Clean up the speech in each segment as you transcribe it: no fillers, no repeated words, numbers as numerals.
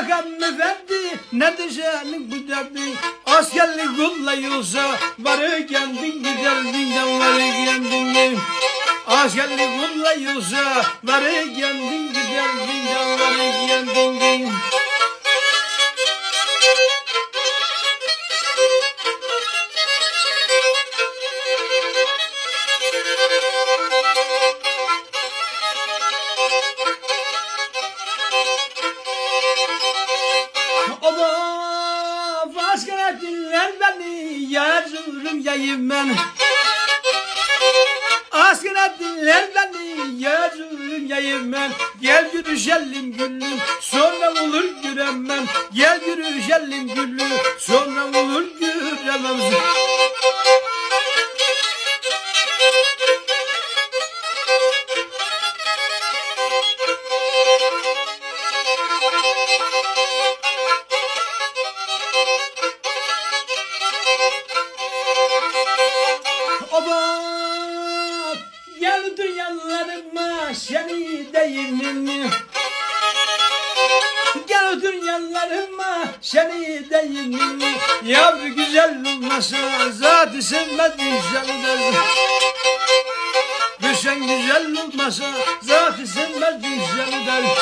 bakalım efendi, ne diyeceğini bu derdi. Askerlik kullayılsa varı kendin giderdin de varı kendin. Askerlik kullayılsa varı kendin giderdin de varı kendin. Askere dinler beni, yazırım yayım ben. Askere dinler beni, yazırım yayım ben. Gel yürüyelim güllüm, sonra olur göremem. Gel yürüyelim güllüm, sonra olur göremem. Gel dünyalarıma seni değilim. Gel dünyalarıma seni değilim. Yavru güzel olmasa zatı sevmez inşallah. Düşen güzel olmasa zatı sevmez inşallah.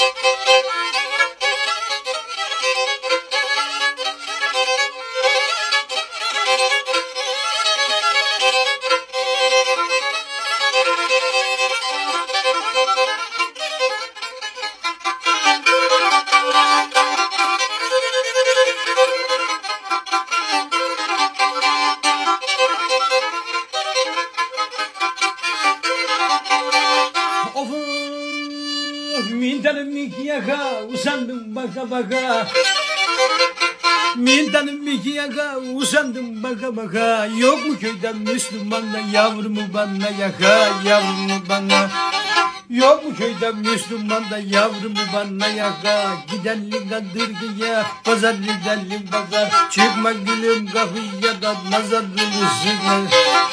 Mintanım mikiyaka usandım baka baka. Mintanım mikiyaka usandım baka baka. Yok mu köyden Müslümanla yavrumu bana yaka, yavrumu bana. Yok mu köyden Müslüman da yavrumu bana yaka. Gidelim Kadırga'ya, pazar gidelim pazar. Çıkma gülüm kapıya da nazarını sıkma.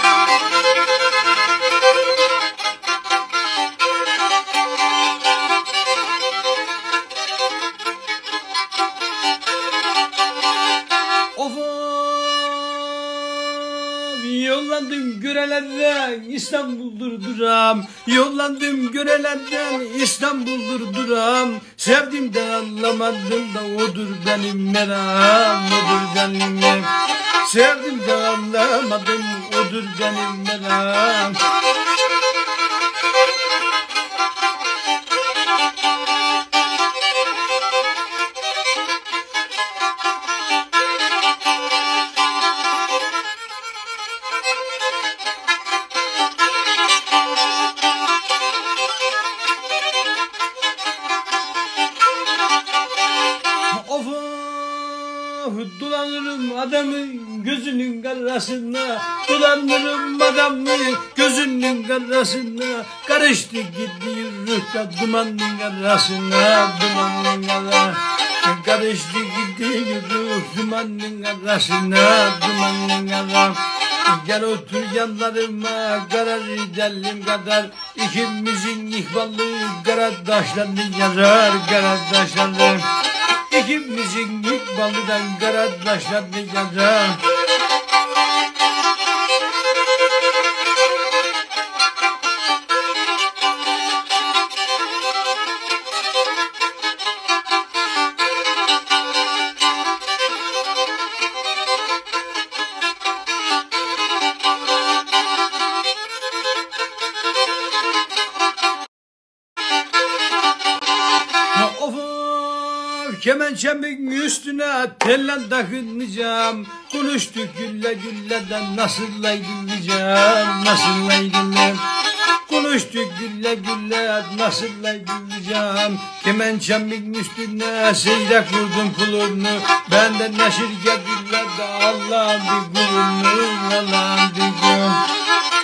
Yollandım görelerden İstanbul'dur duram. Yollandım görelerden İstanbul'dur duram. Sevdim de anlamadım da odur benim meram, odur benim meram. Sevdim de anlamadım odur benim meram. Dolanırım adamın gözünün karasına. Dolanırım adamın gözünün karasına. Karıştı gitti yürürken dumanın arasına. Dumanın arasına. Karıştı gitti yürür dumanın arasına. Dumanın arasına. Gel otur yanlarıma karar edelim kadar. İkimizin ihvallı karadaşlarını yazar karadaşlarını. İkimizin ikbalından karadaşlarını yazar. Kemençemin üstüne tellen takılacağım. Konuştuk gülle gülleden nasıl aydınlayacağım, nasıl aydınlayacağım. Konuştuk gülle gülle nasıl aydınlayacağım. Kemençemin üstüne seyrek vurdum kulunu. Benden neşir geldiler de Allah'ın bir kulunu, Allah'ın bir kulunu.